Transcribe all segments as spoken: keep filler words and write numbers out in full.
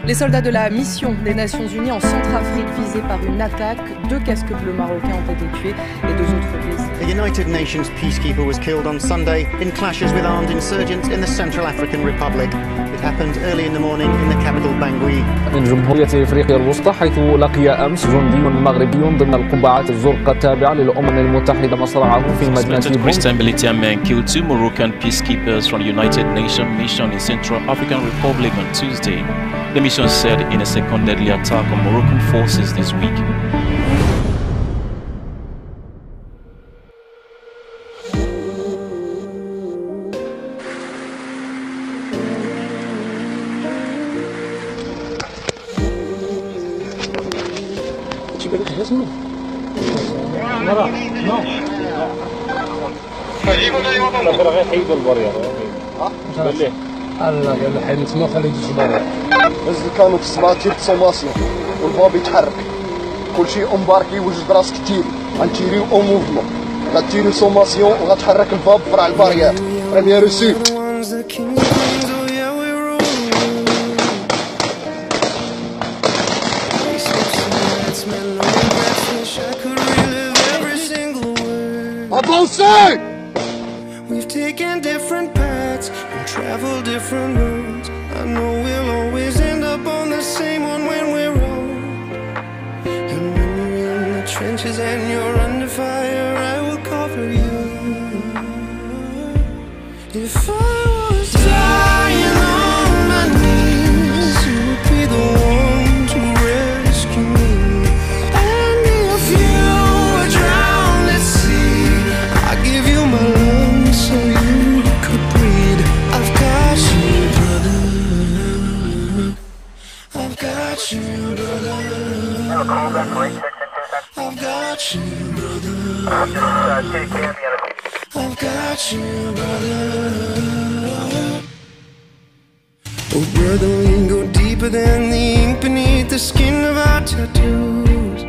Les soldats de la mission des Nations Unies en Centrafrique visés par une attaque. Deux casques bleus marocains ont été tués et deux autres blessés. A United Nations peacekeeper was killed on Sunday in clashes with armed insurgents in the Central African Republic. It happened early in the morning in the capital Bangui. من جمهورية أفريقيا الوسطى حيث لقي أمس جندي مغربي ضمن القبعات الزرقاء التابعة للأمم المتحدة مصرعه في مدينة Christian military men killed two Moroccan peacekeepers from the United Nations mission in Central African Republic on Tuesday. The mission said in a second deadly attack on Moroccan forces this week. الله قال له حين تما خليه يجي برا بس كانوا تسمع تير سوماسيون والفاب يتحرك كل شيء امباركي وجد براسك تيري غنتيري او موفمون غتيري سوماسيون وغتحرك الفاب فرع البارير بريمير روسي ابوسي We've taken different paths and traveled different roads. I know we'll always end up on the same one when we're old. And when you're in the trenches and you're under fire, I will cover you. If I was dying on my knees, you would be the one to rescue me. And if you were drowned at sea, I'd give you my lungs so you could breathe. I've got you, brother. I've got you, brother. I've got you, brother. I've got you, brother. Oh, brother, we can go deeper than the ink beneath the skin of our tattoos.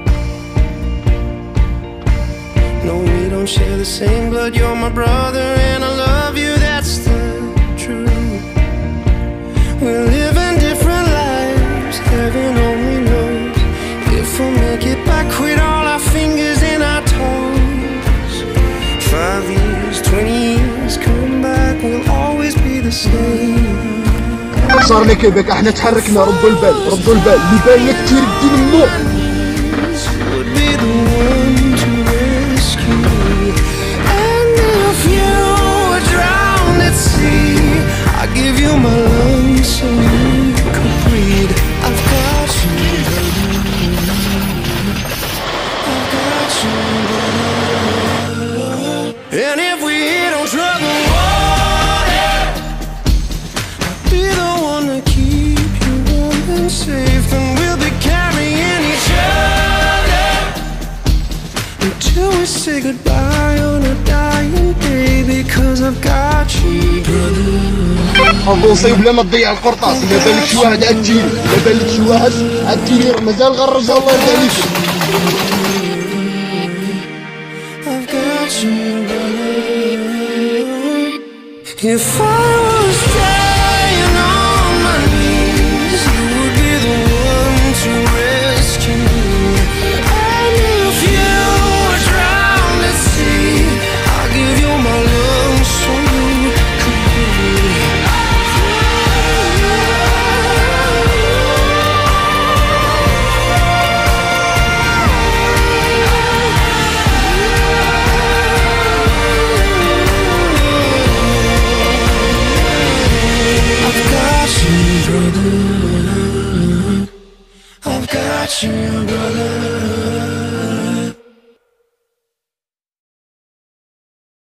No, we don't share the same blood. You're my brother and I love you, that's the truth. We're living different lives, heaven only knows if we'll make it back with all our fingers and our toes. Five years, twenty years, come back, we'll always be the same. صار لي كيبك احنا تحركنا ردوا البال ردوا البال اللي باين كتير بدي منه I give you my lungs so you could breathe. I've got you, I've got you, and if we hit on trouble water, I'll be the one to keep you warm and safe, and we'll be carrying each other until we say goodbye on a dying day, because I've got you, brother. نصيب لما تضيع القرطاس إذا بالك شي واحد عالتيري إذا بالك شي واحد عالتيري مازال غرج الله يرضى عليك. I've got you, brother. If I was dying on my knees, you would be the one to rescue me. And if you were drowned at sea, I'll give you my lungs so you could breathe. I've got you, brother.